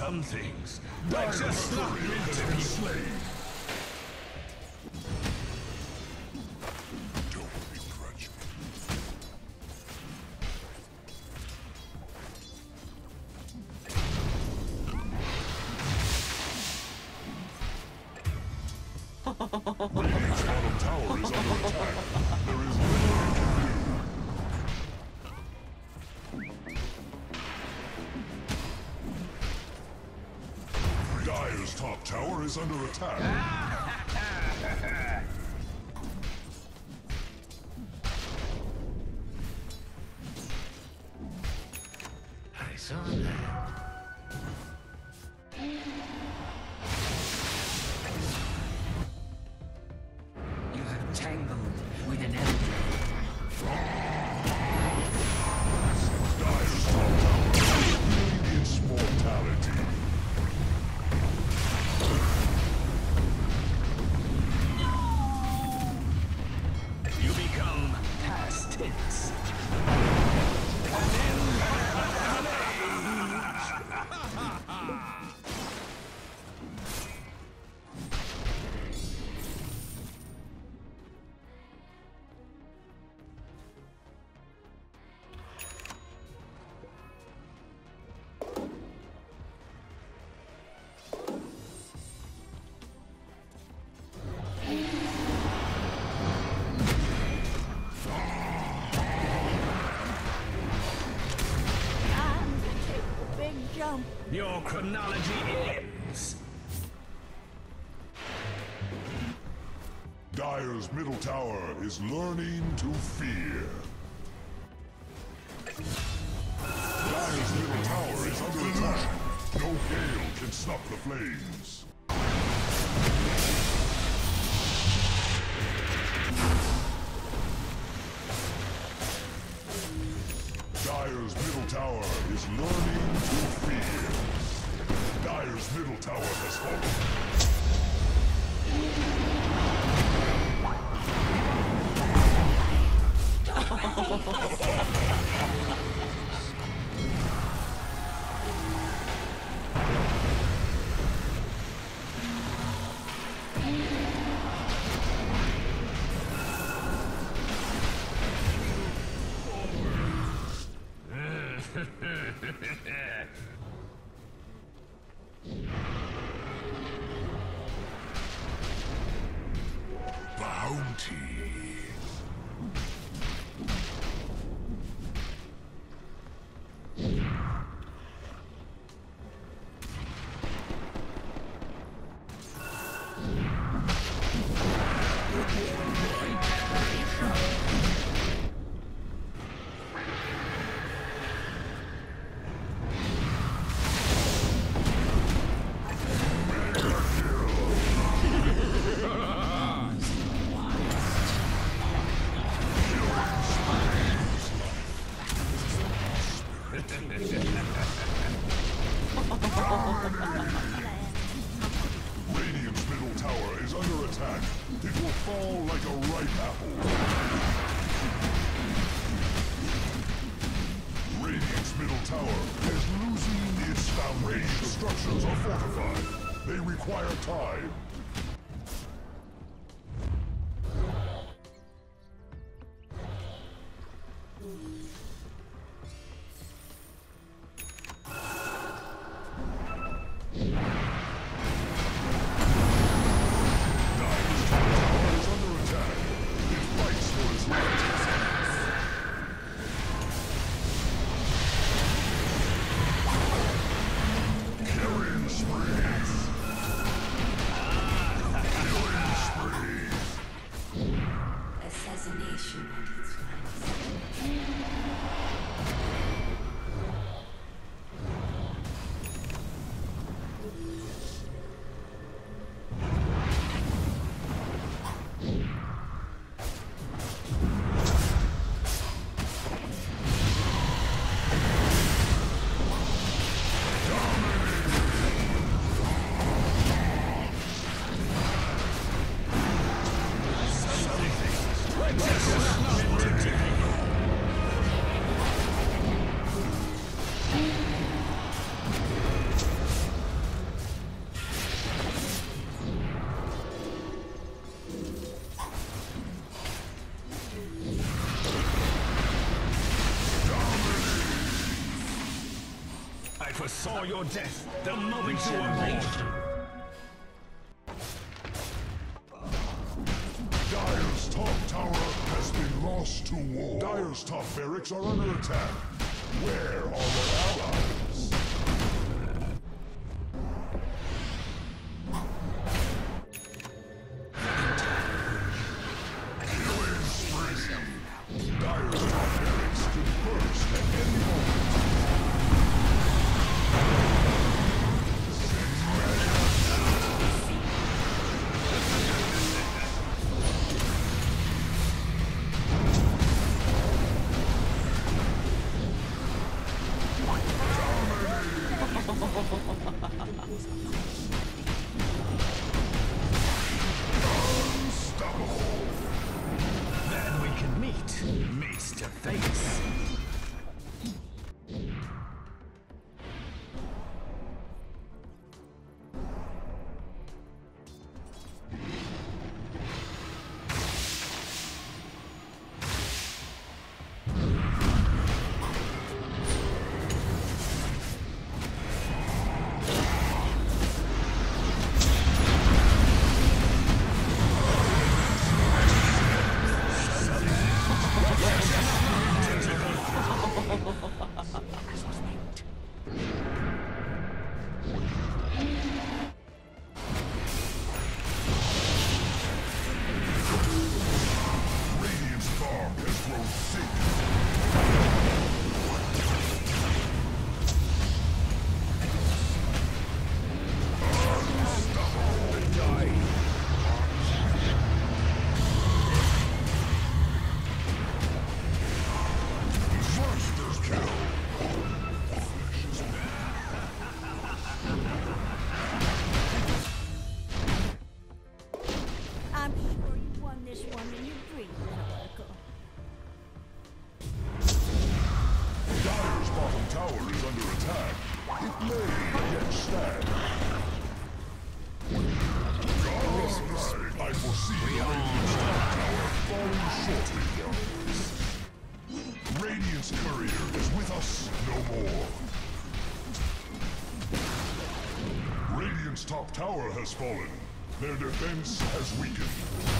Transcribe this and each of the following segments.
some things are just not meant to be slain. Don't begrudge me. Radiant's bottom tower is under attack. There is little you can do. Dire's top tower is under attack. I saw that. You have tangled with an elder. Dire's top tower its mortality. You become past tense. Time to take the big jump. Your chronology ends. Dire's middle tower is learning to fear. Dire's middle tower is under attack. No gale can stop the flames. Dire's middle tower is learning to fear. Dire's middle tower has fallen. Bounty. Radiant's middle tower is under attack. It will fall like a ripe apple. Radiant's middle tower is losing its foundation. Radiant structures are fortified. They require time. Dire's top tower is under attack. It fights for its life. Killing spree. I foresaw your death the moment you were born. Dire's top tower has been lost to war. Dire's top barracks are under attack. Where are their allies? Killing spree. Dire's top barracks could burst at any moment. Then we can meet face to face. I'm sure you won this one in your dreams, Oracle. Dire's bottom tower is under attack. It may yet stand. Alright, I foresee Radiant's top tower falling shortly. Radiant's courier is with us no more. Radiant's top tower has fallen. Their defense has weakened.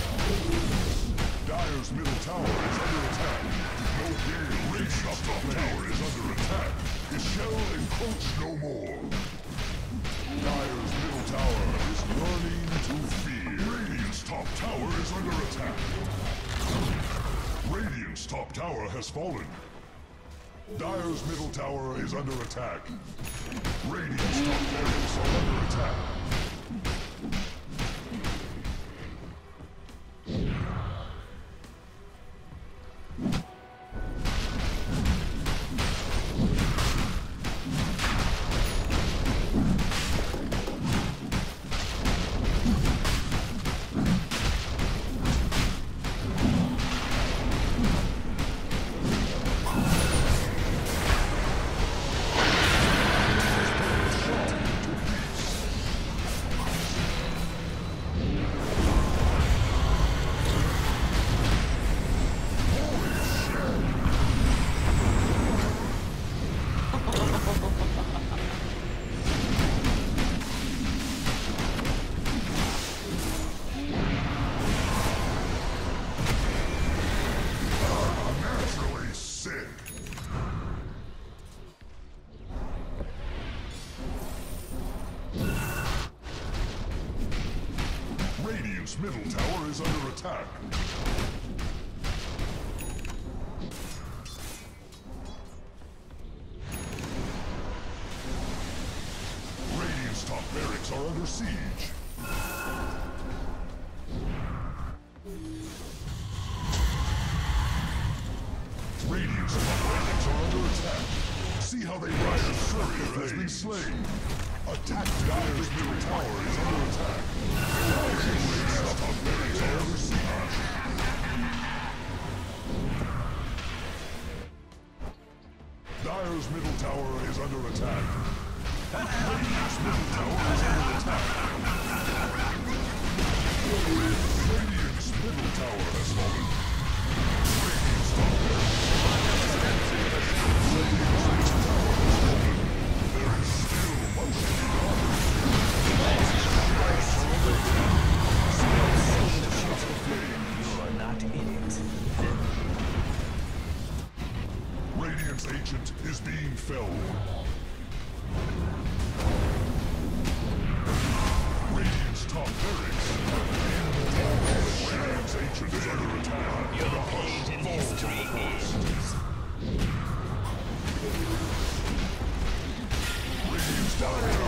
Dire's middle tower is under attack. No fear, Radiant's top tower is under attack. It shall encroach no more. Dire's middle tower is learning to fear. Radiant's top tower is under attack. Radiant's top tower has fallen. Dire's middle tower is under attack. Radiant's top barracks are under attack. Radiant's middle tower is under attack. Radiant's top barracks are under siege. Radiant's top barracks are under attack. See how they rise. Courier has been slain. Attack Dire's middle tower is under attack. Radiant's top barracks are under siege. Dire's middle tower is under attack. Radiant's middle tower is under attack. Radiant's middle tower has fallen. Radiant's top barracks. Radiant's middle tower has fallen. There is being felled. Radiant's top barracks. Radiant's ancient is under attack. Your page in history ends. Radiant's top barracks.